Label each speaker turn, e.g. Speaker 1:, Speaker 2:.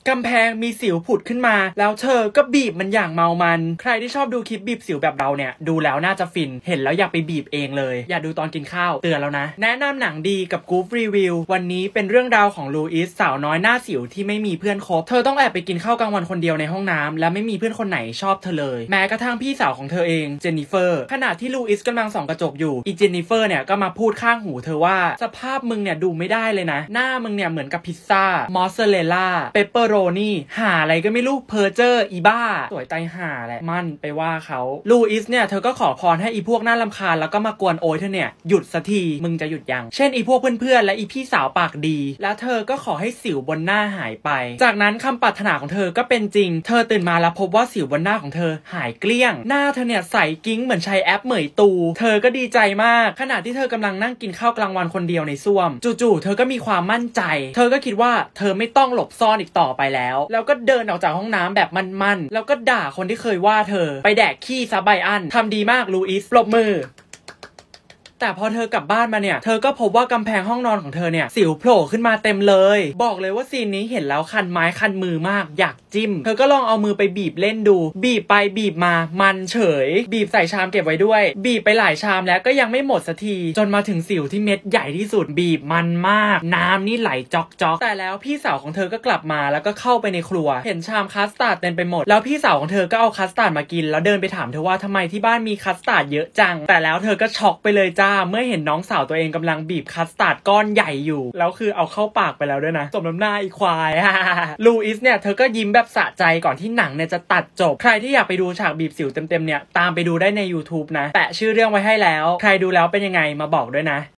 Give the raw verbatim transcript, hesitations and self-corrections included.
Speaker 1: กำแพงมีสิวผุดขึ้นมาแล้วเธอก็บีบมันอย่างเมามันใครที่ชอบดูคลิปบีบสิวแบบเราเนี่ยดูแล้วน่าจะฟินเห็นแล้วอยากไปบีบเองเลยอย่าดูตอนกินข้าวเตือนแล้วนะแนะนำหนังดีกับกู๊ฟรีวิววันนี้เป็นเรื่องราวของลูอิสสาวน้อยหน้าสิวที่ไม่มีเพื่อนคบเธอต้องแอบไปกินข้าวกลางวันคนเดียวในห้องน้ำและไม่มีเพื่อนคนไหนชอบเธอเลยแม้กระทั่งพี่สาวของเธอเองเจนนิเฟอร์ขณะที่ลูอิสกำลังส่องกระจกอยู่อีเจนนิเฟอร์เนี่ยก็มาพูดข้างหูเธอว่าสภาพมึงเนี่ยดูไม่ได้เลยนะหน้ามึงเนี่ยเหมือนกับพิซซ่ามอสซาเรลล่าเปปเปอโรนี่หาอะไรก็ไม่รู้เพอร์เจอร์อีบ้าสวยไตห่าแหละมั่นไปว่าเขาลูอิสเนี่ยเธอก็ขอพรให้อีพวกน่ารำคาญแล้วก็มากวนโอยเธอเนี่ยหยุดสักทีมึงจะหยุดยังเช่นอีพวกเพื่อนๆและอีพี่สาวปากดีแล้วเธอก็ขอให้สิวบนหน้าหายไปจากนั้นคำปรารถนาของเธอก็เป็นจริงเธอตื่นมาแล้วพบว่าสิวบนหน้าของเธอหายเกลี้ยงหน้าเธอเนี่ยใสกิ้งเหมือนใช้แอปเหมยตูเธอก็ดีใจมากขณะที่เธอกำลังนั่งกินข้าวกลางวันคนเดียวในส้วมจู่ๆเธอก็มีความมั่นใจเธอก็คิดว่าเธอไม่ต้องหลบซ่อนอีกต่อไปแล้วแล้วก็เดินออกจากห้องน้ำแบบมั่นๆแล้วก็ด่าคนที่เคยว่าเธอไปแดกขี้ซะไบอันทำดีมากลูอิสปรบมือแต่พอเธอกลับบ้านมาเนี่ยเธอก็พบว่ากำแพงห้องนอนของเธอเนี่ยสิวโผล่ขึ้นมาเต็มเลยบอกเลยว่าซีนนี้เห็นแล้วคันไม้คันมือมากอยากจิ้มเธอก็ลองเอามือไปบีบเล่นดูบีบไปบีบมามันเฉยบีบใส่ชามเก็บไว้ด้วยบีบไปหลายชามแล้วก็ยังไม่หมดสักทีจนมาถึงสิวที่เม็ดใหญ่ที่สุดบีบมันมากน้ำนี่ไหลจ๊อกๆแต่แล้วพี่สาวของเธอก็กลับมาแล้วก็เข้าไปในครัวเห็นชามคัสตาร์ดเต็มไปหมดแล้วพี่สาวของเธอก็เอาคัสตาร์ดมากินแล้วเดินไปถามเธอว่าทำไมที่บ้านมีคัสตาร์ดเยอะจังแต่แล้วเธอก็ช็อกไปเลยจ้าเมื่อเห็นน้องสาวตัวเองกำลังบีบคัสตาร์ดก้อนใหญ่อยู่แล้วคือเอาเข้าปากไปแล้วด้วยนะสมน้ำหน้าอีควายลูอิสเนี่ยเธอก็ยิ้มแบบสะใจก่อนที่หนังเนี่ยจะตัดจบใครที่อยากไปดูฉากบีบสิวเต็มๆเนี่ยตามไปดูได้ใน YouTube นะแปะชื่อเรื่องไว้ให้แล้วใครดูแล้วเป็นยังไงมาบอกด้วยนะ